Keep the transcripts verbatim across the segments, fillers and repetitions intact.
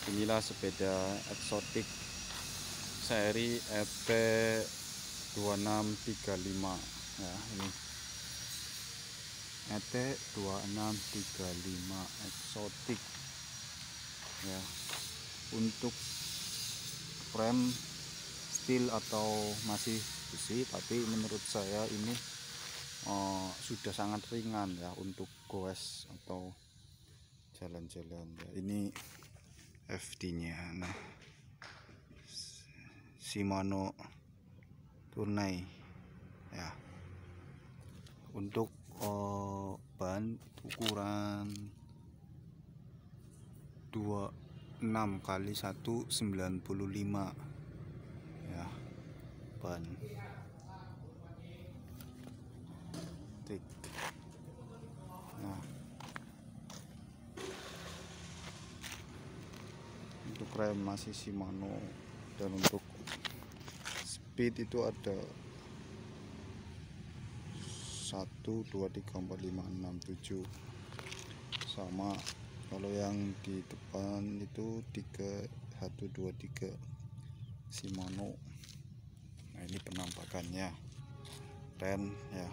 Inilah sepeda eksotik seri E P dua enam tiga lima ya, ini E T dua enam tiga lima eksotik ya. Untuk frame steel atau masih besi, tapi menurut saya ini oh, sudah sangat ringan ya untuk goes atau jalan-jalan ya. Ini F D nya, nah Shimano Tournai ya. Untuk oh, ban ukuran dua puluh enam kali seratus sembilan puluh lima ya, ban tik. Nah, untuk rem masih Shimano, dan untuk speed itu ada satu dua tiga empat lima enam tujuh, sama kalau yang di depan itu tiga satu dua tiga Shimano. Nah, ini penampakannya keren ya.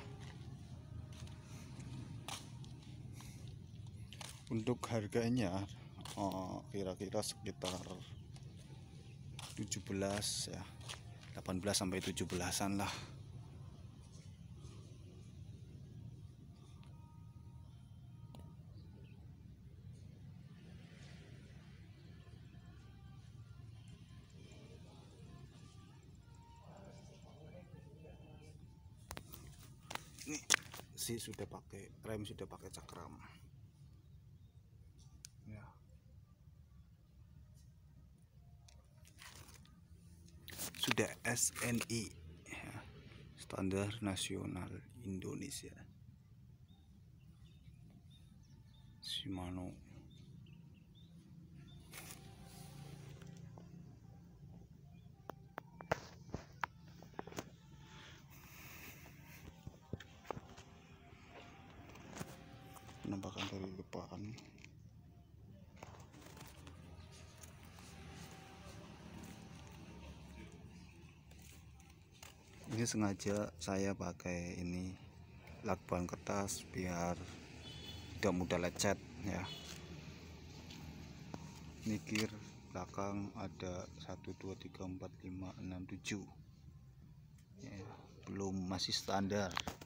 Untuk harganya kira-kira oh, sekitar tujuh belas ya, delapan belas sampai tujuh belasan lah. Ini sih sudah pakai rem, sudah pakai cakram ya. Sudah S N I ya, standar nasional Indonesia, Shimano. Penampakan dari depan. Ini sengaja saya pakai ini lakban kertas biar tidak mudah lecet ya. Mikir belakang ada satu dua tiga empat lima enam tujuh ya, belum, masih standar.